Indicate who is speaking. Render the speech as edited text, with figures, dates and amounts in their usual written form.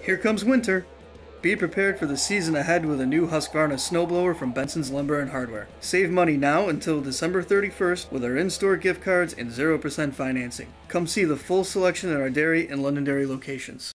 Speaker 1: Here comes winter! Be prepared for the season ahead with a new Husqvarna snowblower from Benson's Lumber and Hardware. Save money now until December 31st with our in-store gift cards and 0% financing. Come see the full selection at our dairy and Londonderry locations.